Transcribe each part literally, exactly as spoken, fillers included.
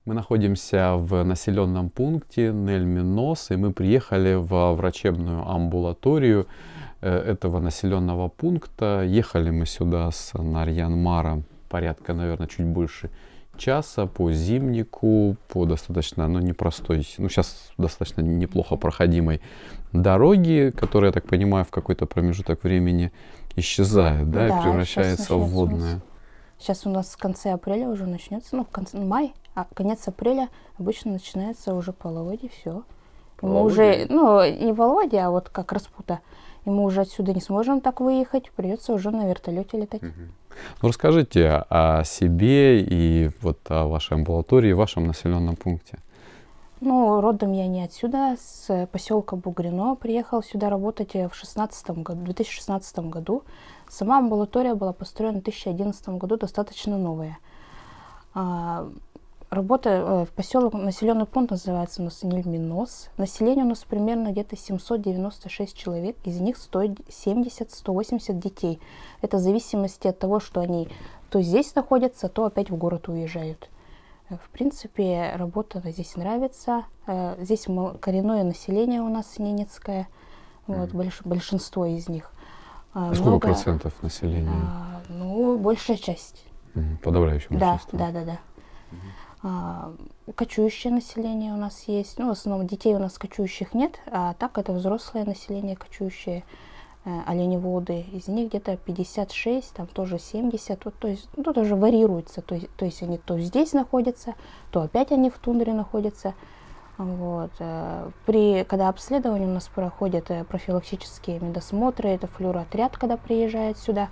Мы находимся в населенном пункте Нель-Минос, и мы приехали в врачебную амбулаторию этого населенного пункта. Ехали мы сюда с Нарьян-Мара порядка, наверное, чуть больше часа по зимнику, по достаточно, ну, непростой, ну, сейчас достаточно неплохо проходимой дороге, которая, я так понимаю, в какой-то промежуток времени исчезает, да, да, и превращается в водное. Сейчас у нас в конце апреля уже начнется, ну, в конце мая, а конец апреля обычно начинается уже половодье, все. Мы уже, ну, не половодье, а вот как распута. И мы уже отсюда не сможем так выехать, придется уже на вертолете летать. Угу. Ну, расскажите о себе и вот о вашей амбулатории, вашем населенном пункте. Ну, родом я не отсюда, с поселка Бугрино. Приехал сюда работать в шестнадцатом году, в две тысячи шестнадцатом году. Сама амбулатория была построена в две тысячи одиннадцатом году, достаточно новая. А, работа в поселок, населенный пункт называется у нас Нель-Минос. Население у нас примерно где-то семьсот девяносто шесть человек, из них сто семьдесят — сто восемьдесят детей. Это в зависимости от того, что они то здесь находятся, то опять в город уезжают. В принципе, работа здесь нравится. Здесь коренное население у нас ненецкое, вот, mm. больш, большинство из них. А Много, сколько процентов населения? А, ну, большая часть. Mm. Подавляющее большинство. Да, да, да, да. Mm. А, кочующее население у нас есть. Ну, в основном детей у нас кочующих нет, а так это взрослое население кочующее. Оленеводы, из них где-то пятьдесят шесть, там тоже семьдесят, вот, то есть, ну, тут уже варьируется, то есть, то есть они то здесь находятся, то опять они в тундре находятся. Вот. При, когда обследование у нас проходят профилактические медосмотры, это флюороотряд, когда приезжает сюда,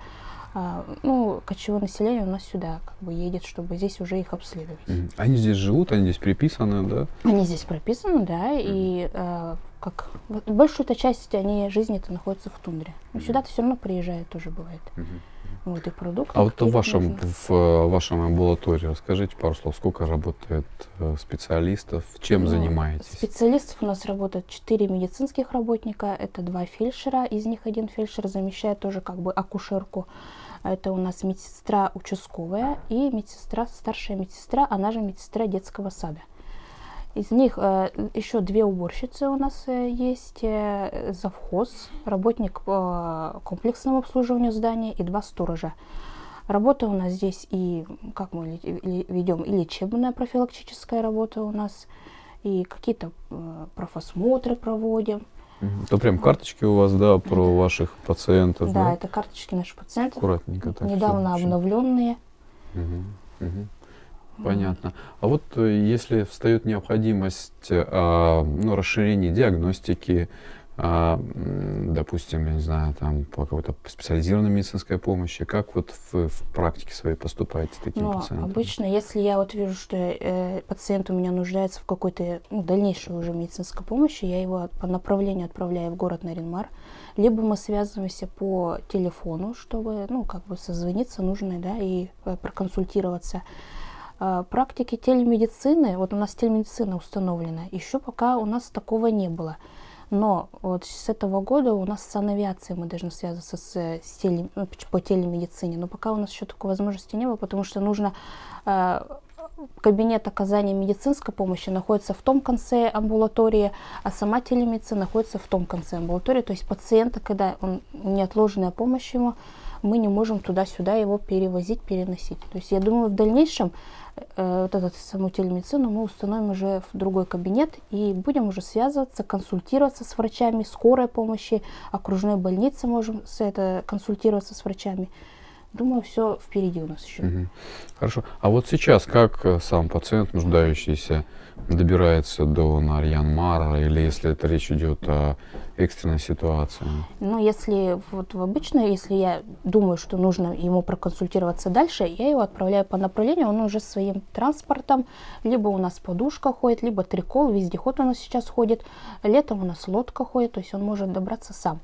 ну, кочевое население у нас сюда как бы едет, чтобы здесь уже их обследовать. Они здесь живут, они здесь приписаны, да? Они здесь прописаны, да, и э, как большую-то часть они жизни-то находятся в тундре. Но сюда-то все равно приезжают, тоже бывает. Вот, и продукты. А вот в вашем, в вашем амбулатории расскажите пару слов, сколько работает специалистов, чем ну, занимаетесь? Специалистов у нас работает четыре медицинских работника, это два фельдшера, из них один фельдшер замещает тоже как бы акушерку. Это у нас медсестра участковая и медсестра, старшая медсестра, она же медсестра детского сада. Из них э, еще две уборщицы у нас э, есть, э, завхоз, работник э, комплексного обслуживания здания и два сторожа. Работа у нас здесь и, как мы ведем, и лечебная профилактическая работа у нас, и какие-то э, профосмотры проводим. Это прям карточки у вас, да, про да. ваших пациентов? Да, да, это карточки наших пациентов. Аккуратненько так. Недавно все, обновленные. Угу, угу. Понятно. А вот если встает необходимость а, ну, расширения диагностики, а, допустим, я не знаю, там по какой-то специализированной медицинской помощи, как вот в, в практике своей поступаете с такими ну, пациентами? Обычно, если я вот вижу, что э, пациент у меня нуждается в какой-то ну, дальнейшей уже медицинской помощи, я его по направлению отправляю в город Нарьян-Мар, либо мы связываемся по телефону, чтобы, ну, как бы созвониться нужно, да, и э, проконсультироваться. Практики телемедицины, вот у нас телемедицина установлена, еще пока у нас такого не было. Но вот с этого года у нас с санавиацией мы должны связываться с, с теле, по телемедицине. Но пока у нас еще такой возможности не было, потому что нужно э, кабинет оказания медицинской помощи находится в том конце амбулатории, а сама телемедицина находится в том конце амбулатории. То есть пациента, когда он неотложная помощь ему, мы не можем туда-сюда его перевозить, переносить. То есть я думаю, в дальнейшем э, вот эту саму телемедицину мы установим уже в другой кабинет и будем уже связываться, консультироваться с врачами скорой помощи, окружной больницы можем с это, консультироваться с врачами. Думаю, все впереди у нас еще. Угу. Хорошо. А вот сейчас как сам пациент, нуждающийся, добирается до Нарьян-Мара, или если это речь идет о экстренной ситуации? Ну, если вот в обычной, если я думаю, что нужно ему проконсультироваться дальше, я его отправляю по направлению, он уже своим транспортом, либо у нас подушка ходит, либо трикол, вездеход у нас сейчас ходит, летом у нас лодка ходит, то есть он может добраться сам.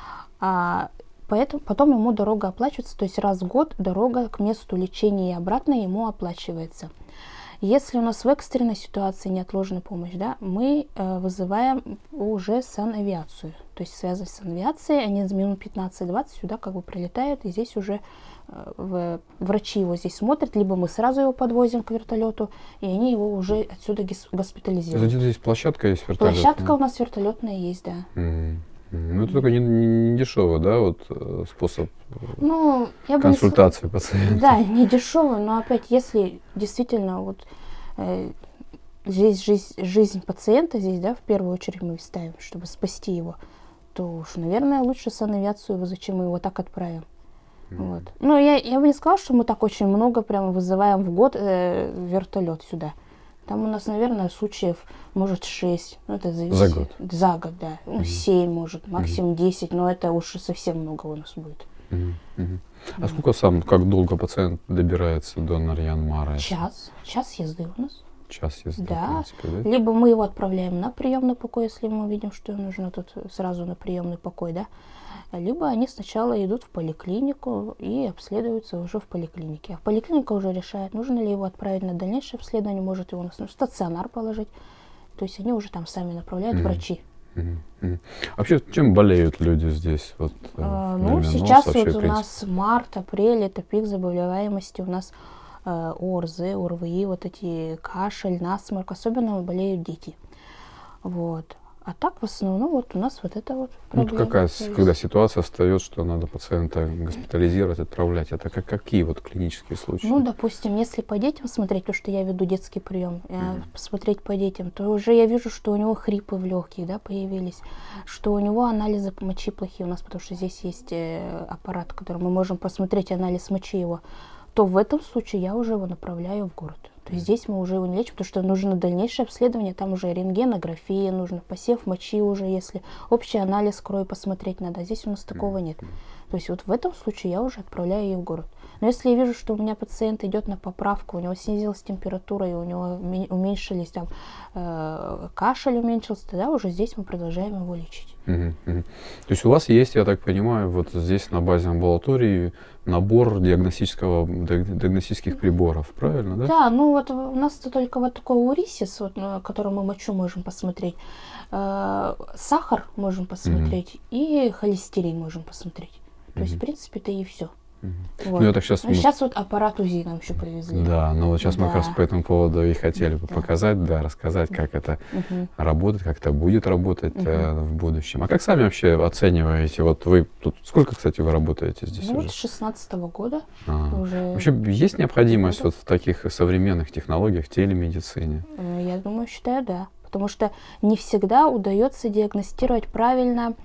А Поэтому потом ему дорога оплачивается, то есть раз в год дорога к месту лечения и обратно ему оплачивается. Если у нас в экстренной ситуации неотложная помощь, да, мы э, вызываем уже санавиацию. То есть связываясь с санавиацией, они за минут пятнадцать-двадцать сюда как бы прилетают, и здесь уже в, врачи его здесь смотрят, либо мы сразу его подвозим к вертолету, и они его уже отсюда госпитализируют. Где-то здесь площадка есть вертолетная? Площадка у нас вертолетная есть, да. Mm-hmm. Ну, это только не, не, не дешево, да, вот способ ну, я консультации бы не... пациента. Да, не дешево, но опять, если действительно вот э, здесь жизнь, жизнь пациента здесь, да, в первую очередь мы ставим, чтобы спасти его, то уж, наверное, лучше санавиацию его, зачем мы его так отправим. Mm-hmm. Вот. Ну, я, я бы не сказала, что мы так очень много прямо вызываем в год э, вертолет сюда. Там у нас, наверное, случаев, может, шесть. Ну, это зависит. За год? За год, да. Ну, mm-hmm. семь, может, максимум mm-hmm. десять, но это уж совсем много у нас будет. Mm-hmm. Mm-hmm. А mm-hmm. сколько сам, как долго пациент добирается до Нарьян-Мара? Час. Час езды у нас. Час езды, да. в принципе, да? Либо мы его отправляем на приемный покой, если мы видим, что нужно тут сразу на приемный покой, да. Либо они сначала идут в поликлинику и обследуются уже в поликлинике. А поликлиника уже решает, нужно ли его отправить на дальнейшее обследование, может его на стационар положить. То есть они уже там сами направляют, mm-hmm. врачи. Mm-hmm. Mm-hmm. Вообще, чем болеют люди здесь? Вот, а, ну, сейчас вот у нас март, апрель, это пик заболеваемости. У нас э, ОРЗ, ОРВИ, вот эти кашель, насморк. Особенно болеют дети. Вот. А так, в основном, вот у нас вот это вот проблема. Ну, какая, когда ситуация встает, что надо пациента госпитализировать, отправлять, это как, какие вот клинические случаи? Ну, допустим, если по детям смотреть, то, что я веду детский прием, mm-hmm. посмотреть по детям, то уже я вижу, что у него хрипы в легких, да, появились, что у него анализы мочи плохие у нас, потому что здесь есть аппарат, которым мы можем посмотреть анализ мочи его, то в этом случае я уже его направляю в город. То есть здесь мы уже его не лечим, потому что нужно дальнейшее обследование, там уже рентгенография, нужно посев мочи уже, если общий анализ крови посмотреть надо, а здесь у нас такого нет. То есть вот в этом случае я уже отправляю ее в город. Но если я вижу, что у меня пациент идет на поправку, у него снизилась температура, и у него уменьшились там, э, кашель уменьшился, тогда уже здесь мы продолжаем его лечить. Uh-huh, uh-huh. То есть у вас есть, я так понимаю, вот здесь на базе амбулатории набор диагностического, диагностических приборов, правильно, да? Да, ну вот у нас только вот такой урисис, вот, на котором мы мочу можем посмотреть, э, сахар можем посмотреть, uh-huh. и холестерин можем посмотреть. То uh-huh. есть, в принципе, это и все. Uh-huh. Вот. Ну, это сейчас, ну, мы... сейчас вот аппарат УЗИ нам еще привезли. Да, ну вот сейчас да. мы как раз по этому поводу и хотели бы да. показать, да, рассказать, как это uh-huh. работает, как это будет работать uh-huh. э, в будущем. А как сами вообще оцениваете? Вот вы тут сколько, кстати, вы работаете здесь ну, уже? Вот с шестнадцатого года. А. Уже... Вообще есть необходимость вот в таких современных технологиях, телемедицине? Я думаю, считаю, да. Потому что не всегда удается диагностировать правильно,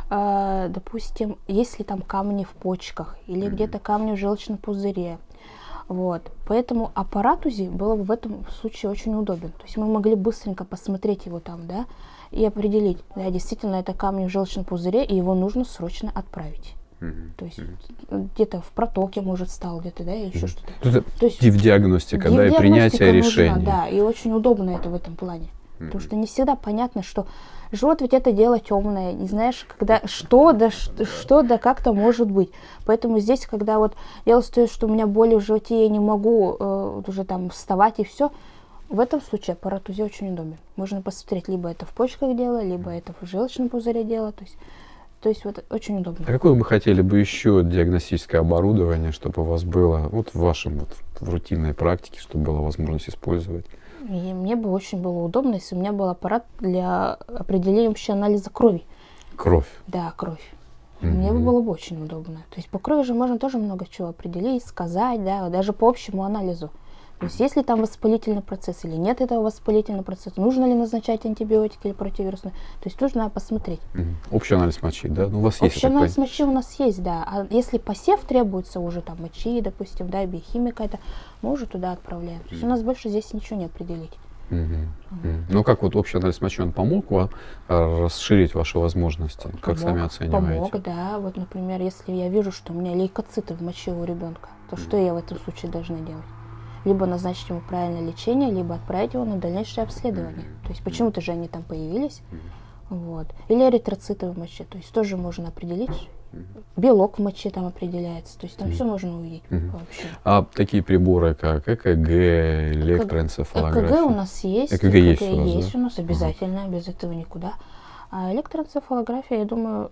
э, допустим, если там камни в почках или mm-hmm. где-то камни в желчном пузыре. Вот. Поэтому аппарат УЗИ был бы в этом случае очень удобен. То есть мы могли быстренько посмотреть его там, да, и определить, да, действительно это камни в желчном пузыре, и его нужно срочно отправить. Mm-hmm. То есть mm-hmm. где-то в протоке, может, стал где-то, да, или еще mm-hmm. что-то. Это То есть диагностика, да, и принятие решений. Да, и очень удобно это в этом плане. Mm-hmm. Потому что не всегда понятно, что живот ведь это дело темное, не знаешь, когда, что да, что, что да как-то может быть. Поэтому здесь, когда вот дело стоит, что у меня боли в животе, я не могу э, вот уже там вставать и все, в этом случае аппарат УЗИ очень удобен. Можно посмотреть, либо это в почках дело, либо это в желчном пузыре дело, то есть, то есть вот очень удобно. А какое бы хотели бы еще диагностическое оборудование, чтобы у вас было вот в вашем вот, в рутинной практике, чтобы была возможность использовать? И мне бы очень было удобно, если у меня был аппарат для определения вообще анализа крови. Кровь? Да, кровь. Mm-hmm. Мне бы было бы очень удобно. То есть по крови же можно тоже много чего определить, сказать, да, даже по общему анализу. То есть есть ли там воспалительный процесс или нет этого воспалительного процесса, нужно ли назначать антибиотики или противирусные. То есть нужно посмотреть. Mm-hmm. Общий анализ мочи, да? Ну, у вас Общий есть анализ такой... мочи у нас есть, да. А если посев требуется уже там мочи, допустим, да, биохимия какая-то, мы уже туда отправляем. То есть mm-hmm. у нас больше здесь ничего не определить. Mm-hmm. Mm-hmm. Ну как вот общий анализ мочи, он помог вам расширить ваши возможности? Помог, как сами оцениваете? Помог, да. Вот, например, если я вижу, что у меня лейкоциты в моче у ребенка, то mm-hmm. что я в этом случае должна делать? Либо назначить ему правильное лечение, либо отправить его на дальнейшее обследование. Mm-hmm. То есть почему-то же они там появились. Mm-hmm. Вот. Или эритроциты в моче. То есть тоже можно определить. Mm-hmm. Белок в моче там определяется. То есть там mm-hmm. все можно увидеть mm-hmm. вообще. А такие приборы, как ЭКГ, электроэнцефалография? ЭКГ у нас есть. ЭКГ есть, ЭКГ у, вас, есть да? у нас обязательно, uh-huh. без этого никуда. А электроэнцефалография, я думаю, в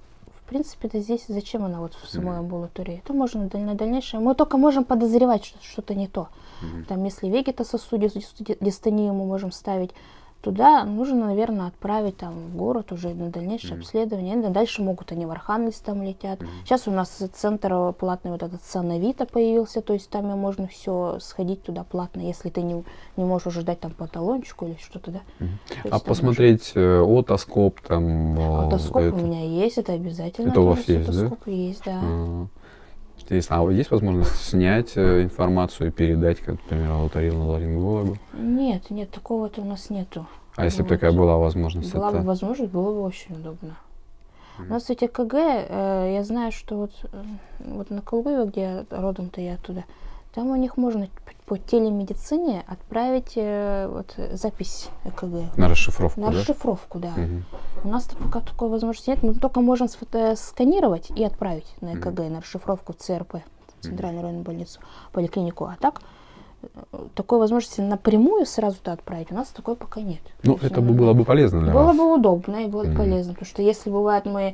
В принципе-то здесь зачем она вот в самой амбулатории? Это можно на дальнейшее. Мы только можем подозревать, что что-то не то. Mm-hmm. Там, если вегетососудистую дистонию мы можем ставить, туда нужно, наверное, отправить там в город уже на дальнейшее mm-hmm. обследование. Дальше могут они в Архангельск там летят. Mm-hmm. Сейчас у нас центр платный вот этот Санавита появился, то есть там можно все сходить туда платно, если ты не, не можешь уже ждать там по талончику или что-то, да. Mm-hmm. А посмотреть можно... отоскоп там? Отоскоп это... у меня есть, это обязательно. Это у вас есть, отоскоп да? Есть, да. Mm-hmm. А есть возможность снять информацию и передать, как, например, оториноларингологу? Нет, нет, такого-то у нас нету. А если бы такая была возможность? Была это... бы возможность, было бы очень удобно. Mm-hmm. У нас ведь ЭКГ, э, я знаю, что вот, э, вот на Колгуеве, где родом-то я оттуда, там у них можно по телемедицине отправить э, вот, запись ЭКГ. На расшифровку, На да? расшифровку, да. Mm-hmm. У нас пока такой возможности нет, мы только можем сканировать и отправить на ЭКГ, mm-hmm. на расшифровку в ЦРП, в Центральную районную больницу, поликлинику. А так, такой возможности напрямую сразу туда отправить у нас такой пока нет. Ну, это есть, бы было бы полезно для было вас. Было бы удобно и было бы mm-hmm. полезно, потому что если бывает мы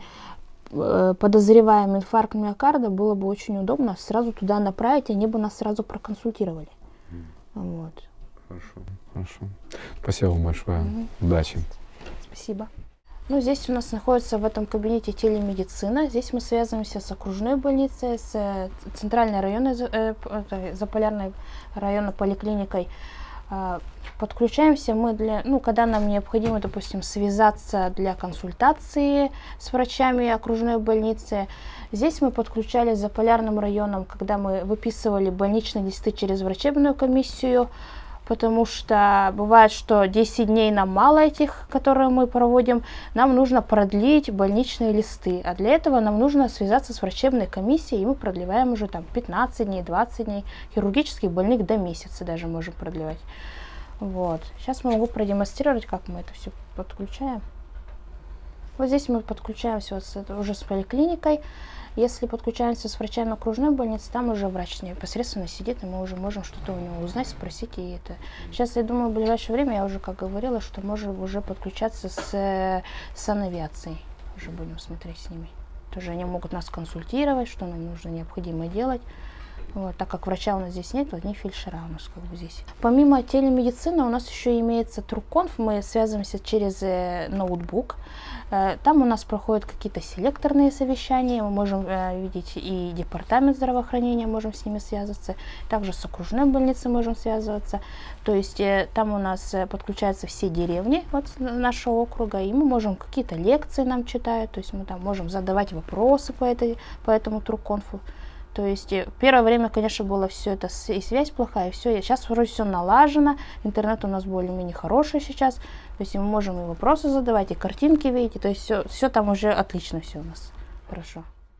э, подозреваем инфаркт миокарда, было бы очень удобно сразу туда направить, они бы нас сразу проконсультировали. Mm-hmm. Вот. Хорошо, хорошо. Спасибо вам большое. Mm-hmm. Удачи. Спасибо. Ну, здесь у нас находится в этом кабинете телемедицина. Здесь мы связываемся с окружной больницей, с центральной районной, э, заполярной районной поликлиникой. Э, подключаемся мы для, ну, когда нам необходимо, допустим, связаться для консультации с врачами окружной больницы. Здесь мы подключались с заполярным районом, когда мы выписывали больничные листы через врачебную комиссию. Потому что бывает, что десять дней нам мало этих, которые мы проводим, нам нужно продлить больничные листы. А для этого нам нужно связаться с врачебной комиссией, и мы продлеваем уже там пятнадцать дней, двадцать дней. Хирургических больных до месяца даже можем продлевать. Вот. Сейчас могу продемонстрировать, как мы это все подключаем. Вот здесь мы подключаемся вот с, уже с поликлиникой. Если подключаемся с врачами окружной больницы, там уже врач непосредственно сидит, и мы уже можем что-то у него узнать, спросить. И это. Сейчас, я думаю, в ближайшее время, я уже как говорила, что можем уже подключаться с санавиацией. Уже будем смотреть с ними. Тоже они могут нас консультировать, что нам нужно, необходимо делать. Вот, так как врача у нас здесь нет, одни фельдшера у нас как бы здесь. Помимо телемедицины у нас еще имеется Труконф, мы связываемся через э, ноутбук. Э, там у нас проходят какие-то селекторные совещания, мы можем э, видеть и департамент здравоохранения, можем с ними связываться, также с окружной больницей можем связываться. То есть э, там у нас э, подключаются все деревни вот, нашего округа, и мы можем какие-то лекции нам читают, то есть мы там можем задавать вопросы по, этой, по этому Труконфу. То есть в первое время, конечно, было все это, и связь плохая, и все. Сейчас вроде все налажено, интернет у нас более-менее хороший сейчас. То есть мы можем и вопросы задавать, и картинки видеть, то есть все, все там уже отлично все у нас. Хорошо.